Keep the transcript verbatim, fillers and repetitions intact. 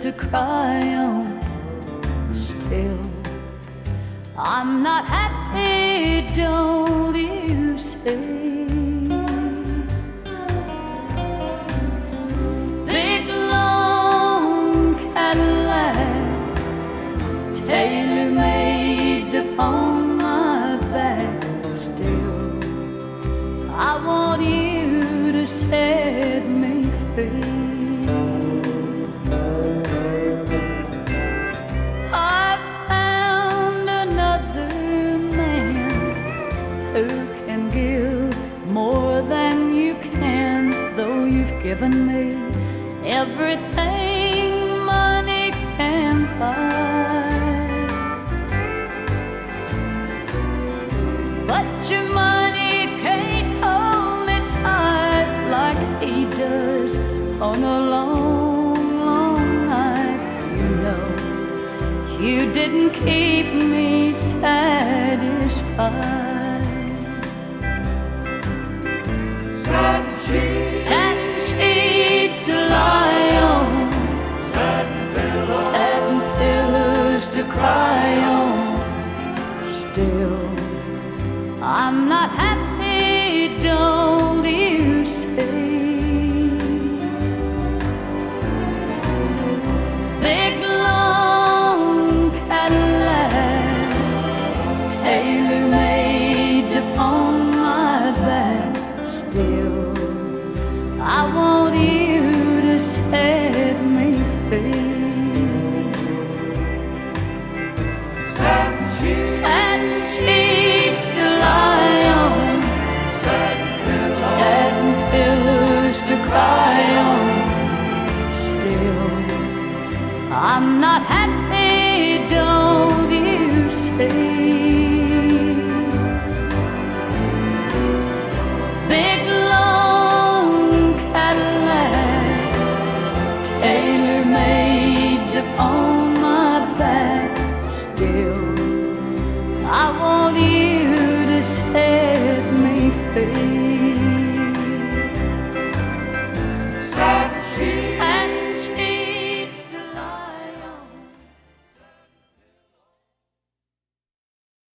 to cry on. Still, I'm not happy, don't you see? Big long Cadillac, tailor-mades upon my back. Still, I want you to set me free. Who can give more than you can, though you've given me everything money can buy. But your money can't hold me tight like he does on a long, long night. You know, you didn't keep me satisfied. Satin sheets, satin sheets to lie on, satin pillows, satin pillows to cry on. Still, I'm not happy, don't you see? Big long Cadillac, tailor-mades upon my back. Still, I want you to set me free. satin sheets, Satin sheets to lie on, satin pillows, satin pillows to cry on. Still, I'm not happy, don't you see?